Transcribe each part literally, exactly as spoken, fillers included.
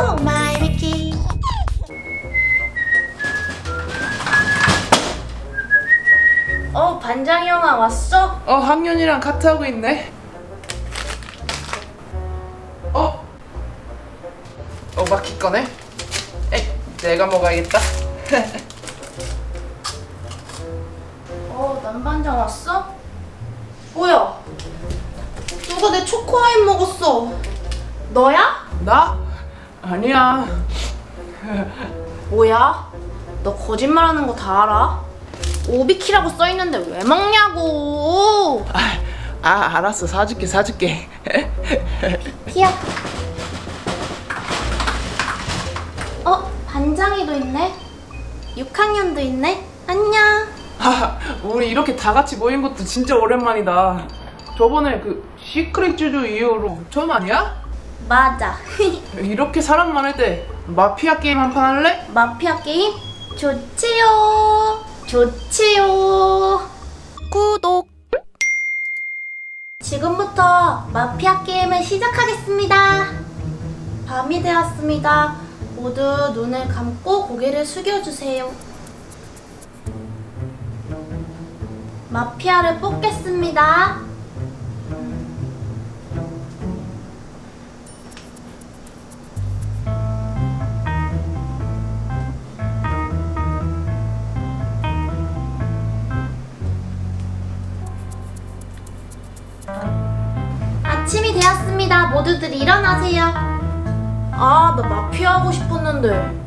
Oh my Mickey. 어, 반장이 형아 왔어? 어, 학년이랑 카트하고 있네. 어? 어, 마키 꺼내? 에이, 내가 먹어야겠다. 어, 남반장 왔어? 뭐야? 누가 내 초코아임 먹었어? 너야? 나? 아니야. 뭐야? 너 거짓말하는 거 다 알아? 오비키라고 써있는데 왜 먹냐고! 아, 아 알았어. 사줄게 사줄게. 피야. 어? 반장이도 있네? 육 학년도 있네? 안녕. 아, 우리 이렇게 다 같이 모인 것도 진짜 오랜만이다. 저번에 그 시크릿 주주 이후로 처음 아니야? 맞아. 이렇게 사람 많을 때 마피아 게임 한 판 할래? 마피아 게임? 좋지요. 좋지요. 구독. 지금부터 마피아 게임을 시작하겠습니다. 밤이 되었습니다. 모두 눈을 감고 고개를 숙여주세요. 마피아를 뽑겠습니다. 아침이 되었습니다. 모두들 일어나세요. 아, 나 마피아 하고 싶었는데.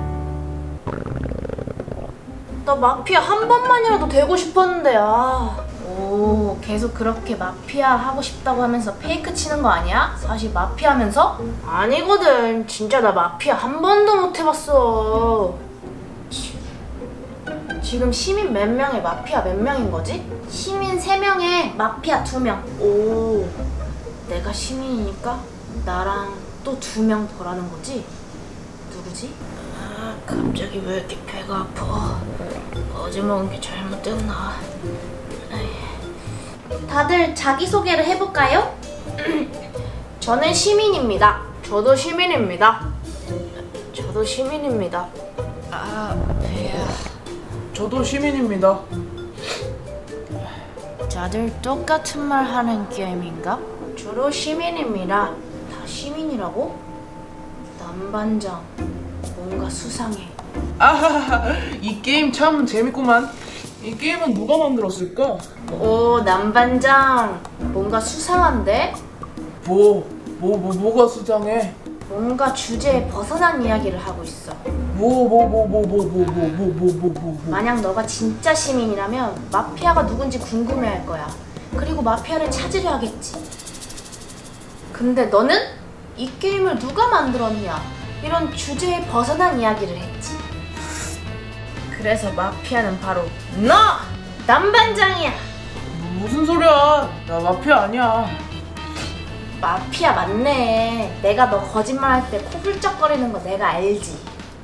나 마피아 한 번만이라도 되고 싶었는데. 아. 오, 계속 그렇게 마피아 하고 싶다고 하면서 페이크 치는 거 아니야? 사실 마피아 하면서? 아니거든. 진짜 나 마피아 한 번도 못 해봤어. 지금 시민 몇 명에 마피아 몇 명인 거지? 시민 세 명에 마피아 두 명. 오, 내가 시민이니까 나랑 또 두 명 더라는 거지? 누구지? 아, 갑자기 왜 이렇게 배가 아파? 어제 먹은 게 잘못됐나? 다들 자기소개를 해볼까요? 저는 시민입니다. 저도 시민입니다. 저도 시민입니다. 아, 배야. 저도 시민입니다. 다들 똑같은 말 하는 게임인가? 주로 시민입니다. 다 시민이라고? 남반장, 뭔가 수상해. 아하하, 이 게임 참 재밌구만. 이 게임은 누가 만들었을까? 오, 남반장, 뭔가 수상한데? 뭐, 뭐, 뭐, 뭐가 수상해? 뭔가 주제에 벗어난 이야기를 하고 있어. 뭐, 뭐, 뭐, 뭐, 뭐, 뭐, 뭐, 뭐, 뭐, 뭐, 뭐, 뭐. 만약 너가 진짜 시민이라면 마피아가 누군지 궁금해할 거야. 그리고 마피아를 찾으려 하겠지. 근데 너는 이 게임을 누가 만들었냐? 이런 주제에 벗어난 이야기를 했지. 그래서 마피아는 바로 너! 남반장이야! 무슨 소리야? 나 마피아 아니야. 마피아 맞네. 내가 너 거짓말할 때 코 훌쩍거리는 거 내가 알지.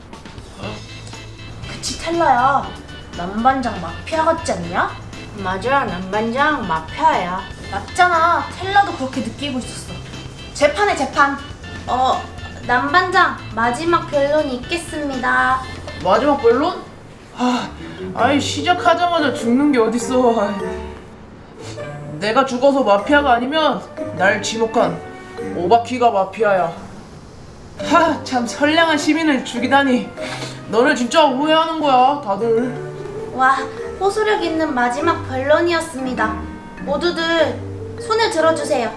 그치, 텔러야. 남반장 마피아 같지 않냐? 맞아, 남반장 마피아야. 맞잖아. 텔러도 그렇게 느끼고 있었어. 재판에 재판. 어, 남반장 마지막 변론이 있겠습니다. 마지막 변론? 아, 아이 시작하자마자 죽는 게 어딨어. 내가 죽어서 마피아가 아니면 날 지목한 오바키가 마피아야. 하, 참 선량한 시민을 죽이다니. 너네 진짜 오해하는 거야, 다들. 와, 호소력 있는 마지막 변론이었습니다. 모두들 손을 들어주세요.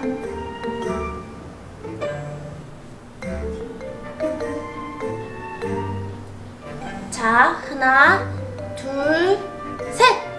자, 하나, 둘, 셋!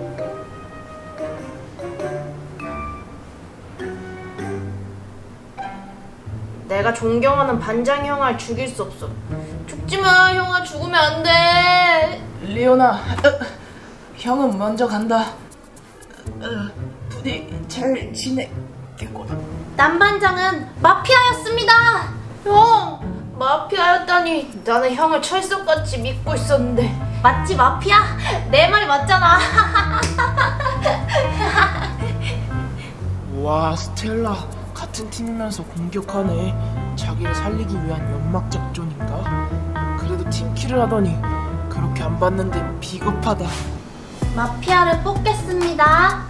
내가 존경하는 반장 형아 죽일 수 없어. 죽지마, 형아. 죽으면 안 돼. 리오나, 어, 형은 먼저 간다. 어, 부디 잘 지내겠구나. 남반장은 마피아였습니다. 형, 마피아였다니. 나는 형을 철석같이 믿고 있었는데. 맞지, 마피아? 내 말이 맞잖아. 와, 스텔라, 같은 같은 팀이면서 공격하네. 자기를 살리기 위한 연막 작전인가? 그래도 팀킬을 하더니 그렇게 안 봤는데 비겁하다. 마피아를 뽑겠습니다.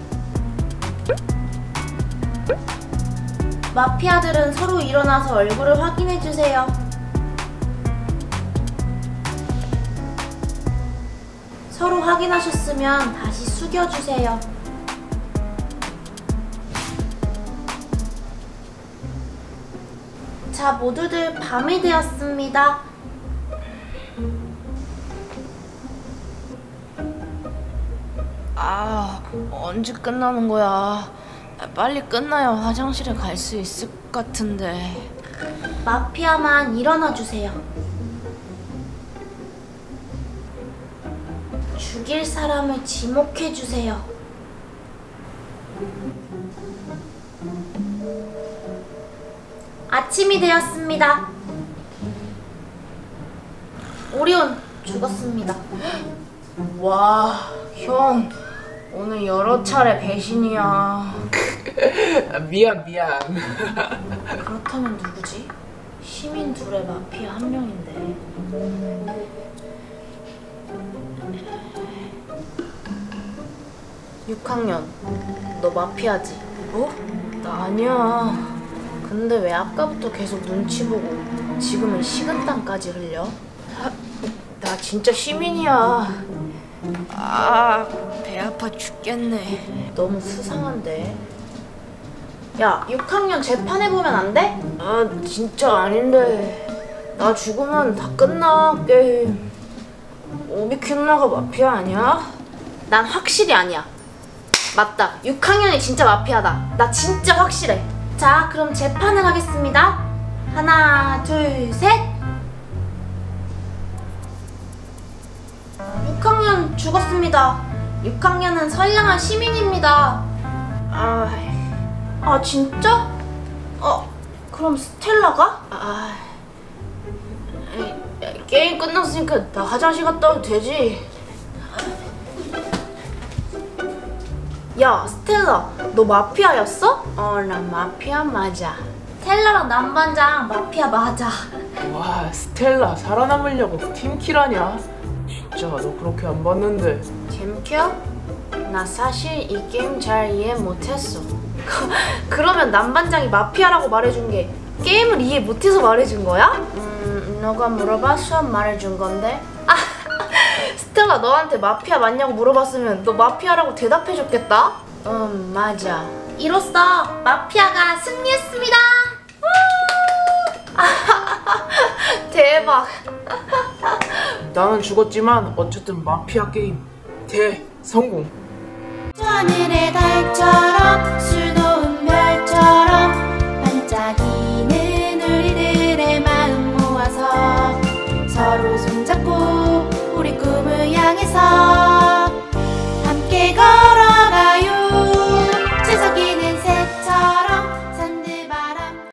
마피아들은 서로 일어나서 얼굴을 확인해주세요. 서로 확인하셨으면 다시 숙여주세요. 자, 모두들 밤이 되었습니다. 아, 언제 끝나는 거야? 빨리 끝나야 화장실에 갈 수 있을 것 같은데. 마피아만 일어나 주세요. 죽일 사람을 지목해 주세요. 아침이 되었습니다. 오리온 죽었습니다. 와, 형 오늘 여러 차례 배신이야. 미안 미안. 그렇다면 누구지? 시민 둘에 마피아 한 명인데. 육 학년, 너 마피아지? 뭐? 나 아니야. 근데 왜 아까부터 계속 눈치 보고 지금은 식은땀까지 흘려? 아, 나 진짜 시민이야. 아, 배 아파 죽겠네. 너무 수상한데. 야, 육 학년 재판해보면 안 돼? 아, 진짜 아닌데. 나 죽으면 다 끝나, 게임. 오비킬러가 마피아 아니야? 난 확실히 아니야. 맞다, 육 학년이 진짜 마피아다. 나 진짜 확실해. 자, 그럼 재판을 하겠습니다. 하나, 둘, 셋. 육 학년 죽었습니다. 육 학년은 선량한 시민입니다. 아, 아 진짜? 어, 그럼 스텔라가? 아, 에이, 게임 끝났으니까 나 화장실 갔다 와도 되지. 야, 스텔라, 너 마피아였어? 어, 나 마피아 맞아. 스텔라랑 남반장 마피아 맞아. 와, 스텔라 살아남으려고 팀킬하냐? 진짜 너 그렇게 안 봤는데. 팀킬? 나 사실 이 게임 잘 이해 못했어. 그러면 남반장이 마피아라고 말해준 게 게임을 이해 못해서 말해준 거야? 음, 너가 물어봐서 말해준 건데. 아, 스텔라 너한테 마피아 맞냐고 물어봤으면 너 마피아라고 대답해줬겠다? 음, 맞아. 이로써 마피아가 승리했습니다. 대박. 나는 죽었지만 어쨌든 마피아 게임 대성공. 하늘의 달처럼 수놓은 별처럼 반짝이는 우리들의 마음 모아서 서로 손잡고 우리 꿈을 향해서